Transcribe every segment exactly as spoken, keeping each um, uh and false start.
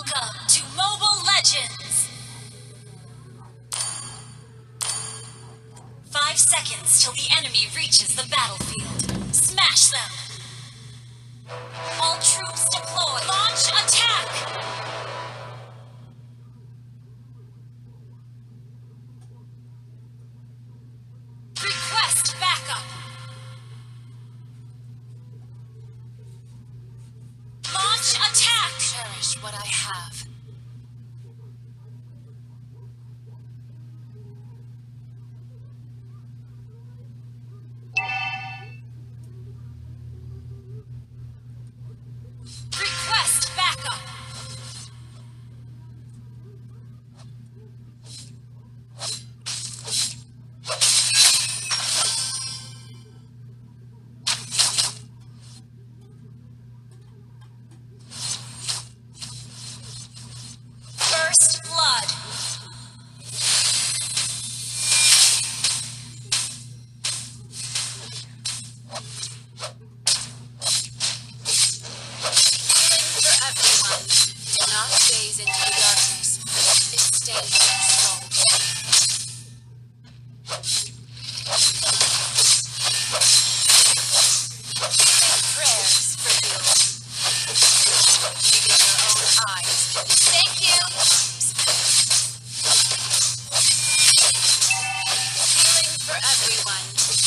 Welcome to Mobile Legends! Five seconds till the enemy reaches the battlefield. Smash them! All troops deploy! Launch attack! Request backup! Launch attack! Cherish what I have. Request backup! First blood. Healing for everyone. Do not gaze into the darkness. It stains your soul. Healing prayers for you. Even your own eyes can be. Thank you. Healing for everyone.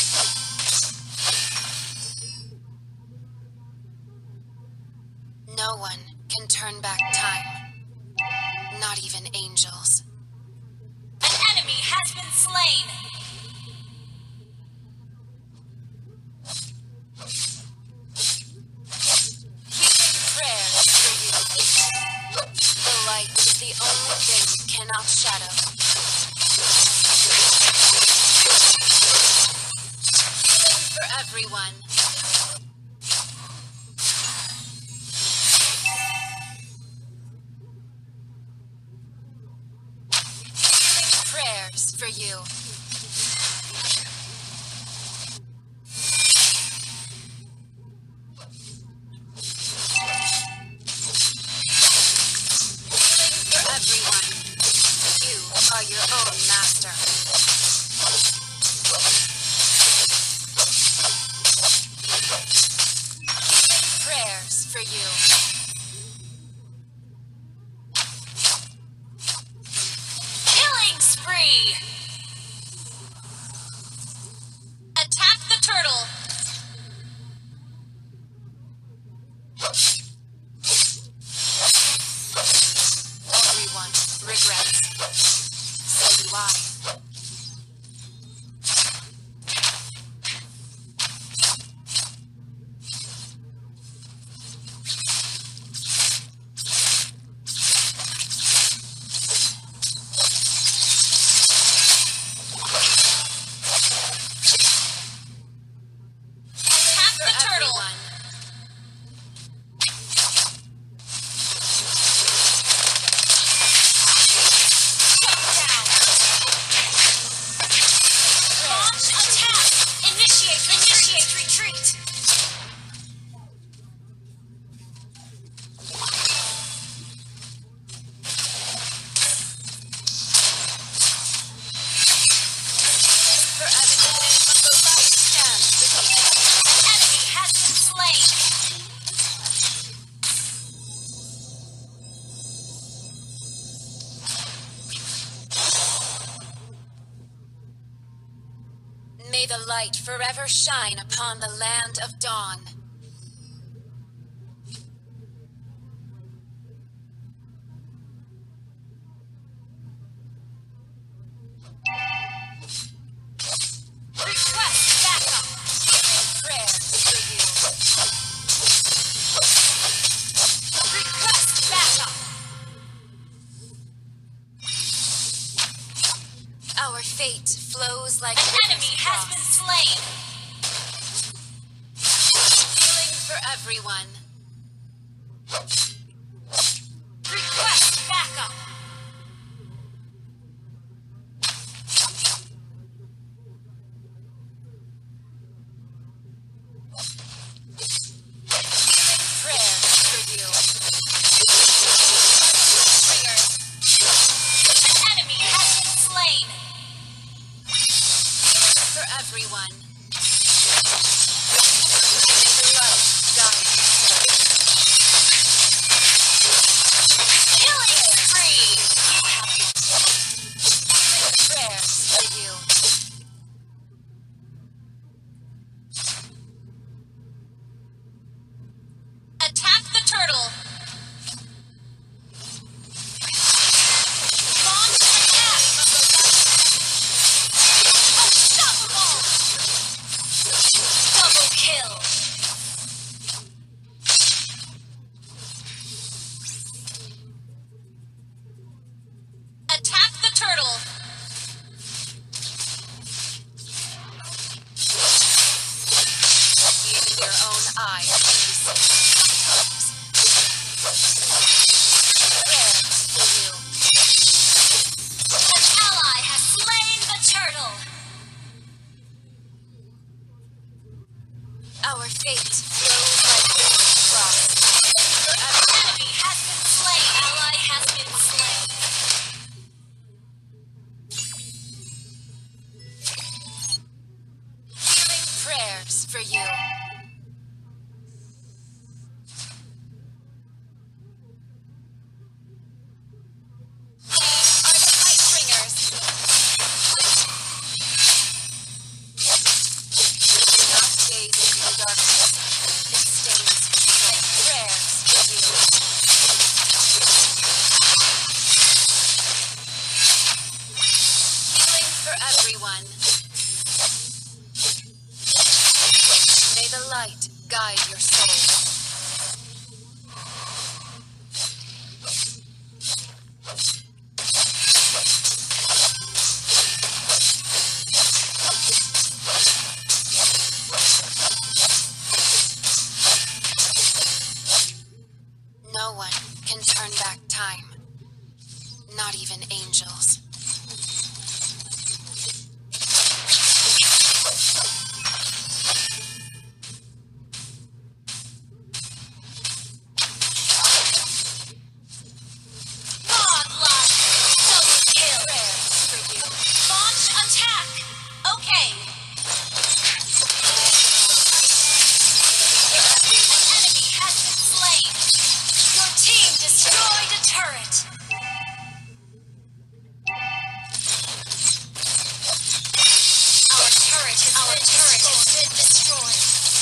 No one can turn back time. Not even angels. An enemy has been slain. Healing prayers for you. The light is the only thing you cannot shadow. Healing for everyone. Healing prayers for you. Healing for everyone. You are your own master. Healing prayers for you. Killing spree! Attack the turtle! Everyone regrets. So do I. Attack the turtle! Shut down! Launch attack! Initiate, initiate retreat! Healing for everyone of the light stands with me. An enemy has been slain! May the light forever shine upon the land of dawn. Request backup! Healing prayers for you. Request backup! Our fate flows like an enemy has been slain. Healing for everyone. Request backup. Healing prayers for you. Attack the turtle! Launch attack! Unstoppable! Double kill! Attack the turtle! In your own eyes. Our fate flows like the cross. Our enemy has been slain. Ally has been slain. Healing prayers for you. These are the light bringers. Do not gaze into the darkness. It stays. Healing prayers for you. Healing for everyone. May the light guide your soul. No one can turn back time. Not even angels. Godlike! Double kill! Prayers for you. Launch attack! Okay. An enemy has been slain. Your team destroyed a turret. Our turret has Our been turret has been destroyed.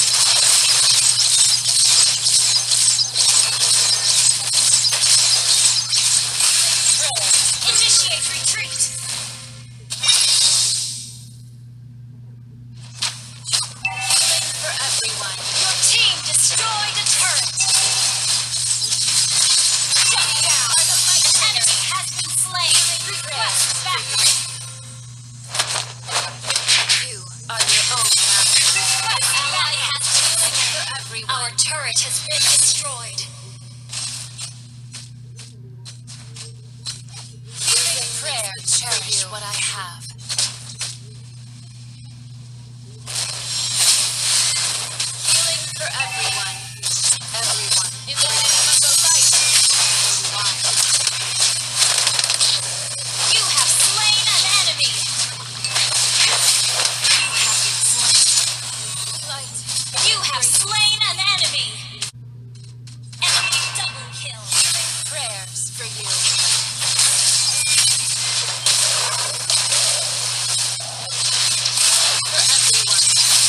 Initiate retreat. Healing for everyone. Your team destroyed a turret. Shut down. An enemy has been slain. Request backup. You are your own master. Request ally has been slain for everyone. Our turret has been destroyed. Healing prayer, cherish what I have. Healing for everyone. Everyone. In the name of the light. You have slain an enemy. You have been slain. Light. You have slain an enemy. Enemy double kill. Healing prayers for you. For everyone.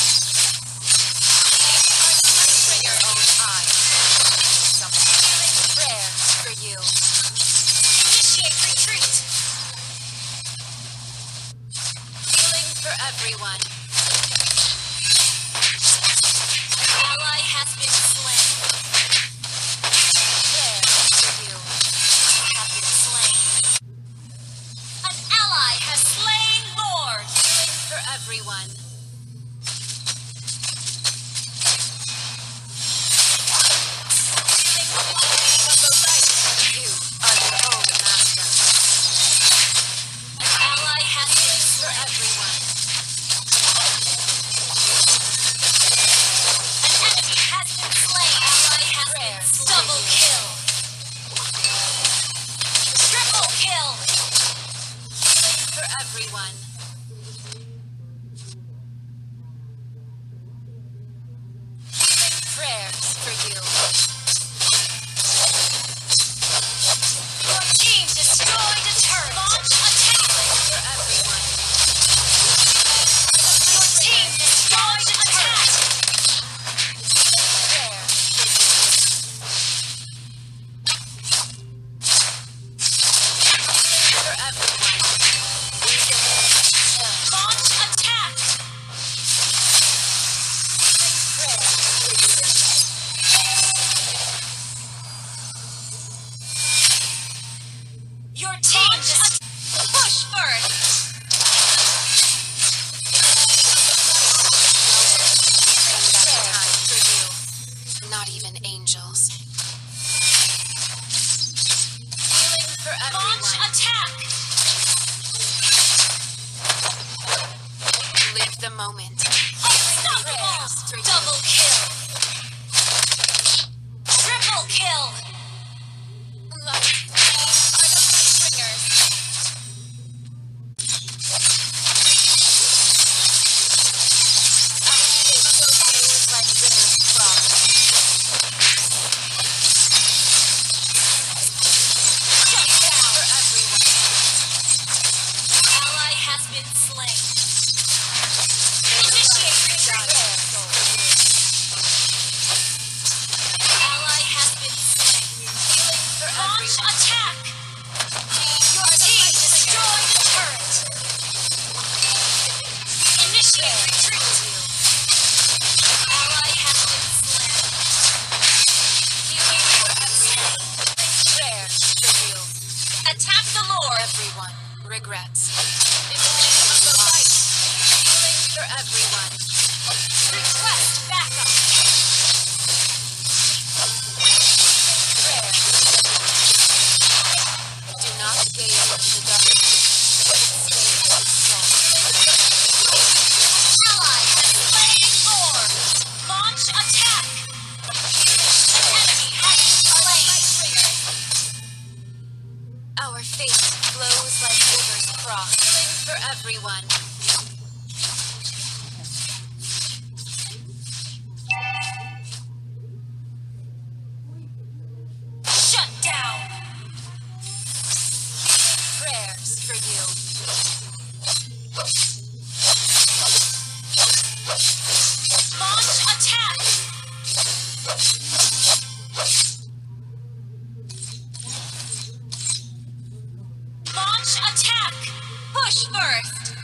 Bring your own eyes. Some healing prayers for you. Initiate retreat. Healing for everyone. An ally the moment. Unstoppable! Double kill! Triple kill! Light are the bringers. Like rivers cross. Shut down for everyone. Ally has been slain. Initiate retreat. Ally has been slain. Healing for launch attack. Your team destroyed the turret. Initiate retreat. Ally has been slain. Healing for everyone. Prayer reveal. Attack the Lord. Everyone regrets. In the name of the light. Healing for everyone. Request backup. Prayer. Do not gaze into the dark. Stay in the soul. Ally has slain Lord. Launch attack. An enemy has been slain. Our faith flows like rivers cross. Healing for everyone. Shut down. Prayers for you. Launch attack. Launch attack. Push first.